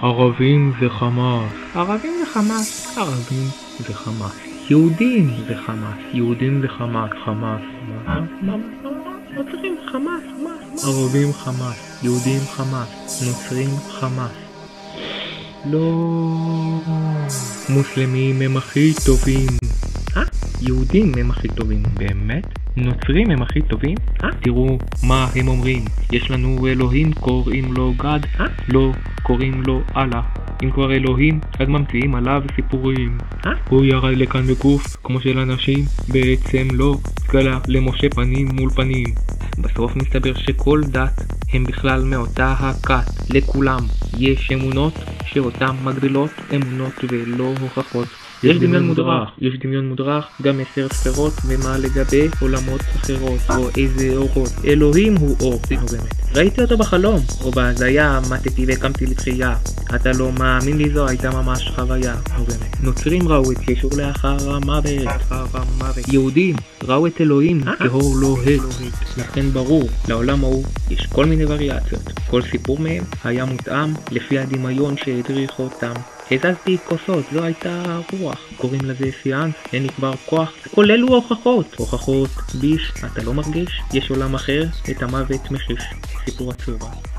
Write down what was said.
ערבים זה חמאס. ערבים זה חמאס. ערבים זה חמאס. יהודים זה חמאס. יהודים זה חמאס. חמאס. נוצרים חמאס. ערבים חמאס. יהודים חמאס. נוצרים חמאס. לא. מוסלמים הם הכי טובים. יהודים הם הכי טובים. באמת? נוצרים הם הכי טובים? תראו מה הם אומרים. יש לנו אלוהים, קוראים לו גד. לא, קוראים לו אללה. אם כבר אלוהים, אז ממציאים עליו סיפורים. הוא ירד לכאן בגוף כמו של אנשים, בעצם לא. סגלה למשה פנים מול פנים. בסוף מסתבר שכל דת הם בכלל מאותה הכת. לכולם יש אמונות שאותן מגבילות אמונות ולא הוכחות. יש דמיון מודרך, גם 10 ספרות, ומה לגבי עולמות אחרות, או איזה אורות. אלוהים הוא אור, נו באמת. ראיתי אותו בחלום, או בהזיה, מתתי וקמתי לתחייה. אתה לא מאמין לי, זו הייתה ממש חוויה, נו באמת. נוצרים ראו את ישור לאחר המוות. יהודים ראו את אלוהים כאור לוהט. לכן ברור, לעולם ההוא יש כל מיני וריאציות. כל סיפור מהם היה מותאם לפי הדמיון שהדריך אותם. הזזתי כוסות, זו הייתה רוח. קוראים לזה סיאנס, אין לי כבר כוח. כל אלו הוכחות ביש, אתה לא מרגיש? יש עולם אחר, את המוות מחיש. סיפור עצוב.